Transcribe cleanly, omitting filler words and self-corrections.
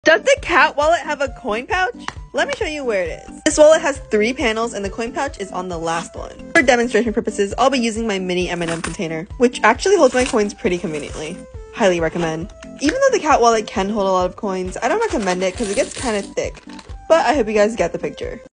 Does the cat wallet have a coin pouch? Let me show you where it is. This wallet has 3 panels and the coin pouch is on the last one. For demonstration purposes, I'll be using my mini M&M container, which actually holds my coins pretty conveniently. Highly recommend. Even though the cat wallet can hold a lot of coins, I don't recommend it because it gets kind of thick. But I hope you guys get the picture.